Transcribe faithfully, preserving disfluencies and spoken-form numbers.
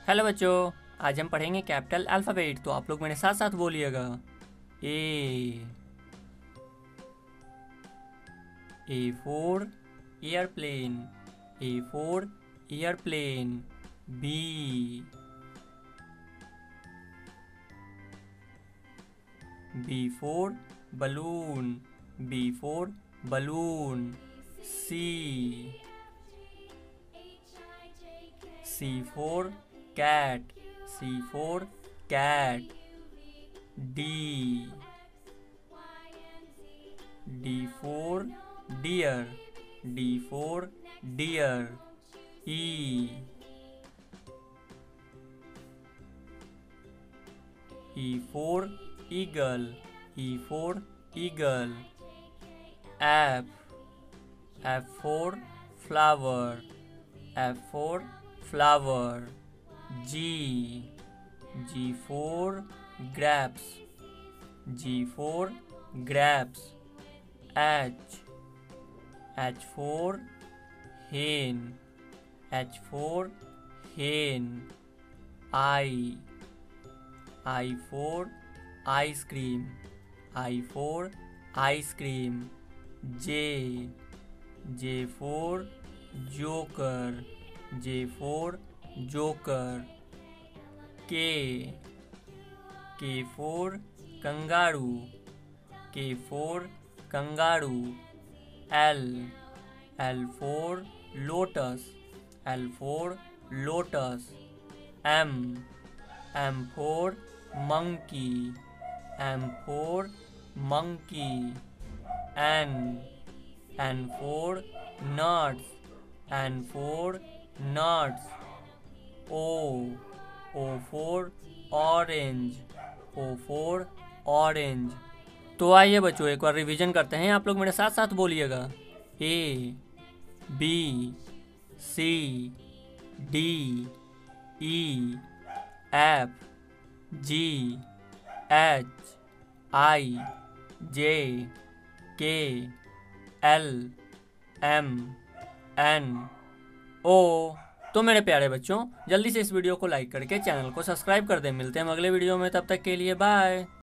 Hello बच्चों, आज हम पढ़ेंगे कैपिटल अल्फ़ाबेट। तो आप लोग मेरे साथ साथ बोलिएगा। A A for airplane, A for airplane. B B for balloon, B for balloon. C C for cat, C for cat. D D for deer, D for deer. E E for eagle, E for eagle. F F for flower, F for flower. G G for grapes, G for grapes। H H for hen, H for hen। I I for ice cream, I for ice cream। J J for joker, J for joker। K K for kangaroo, K for kangaroo. L L for lotus, L for lotus. M M for monkey, M for monkey. N N for nuts, N for nuts. O O for orange, O for orange. तो आइए बच्चों एक बार revision करते हैं, आप लोग मेरे साथ साथ बोलिएगा। A B C D E F G H I J K L M N O. तो मेरे प्यारे बच्चों, जल्दी से इस वीडियो को लाइक करके चैनल को सब्सक्राइब कर दें। मिलते हैं अगले वीडियो में, तब तक के लिए बाय।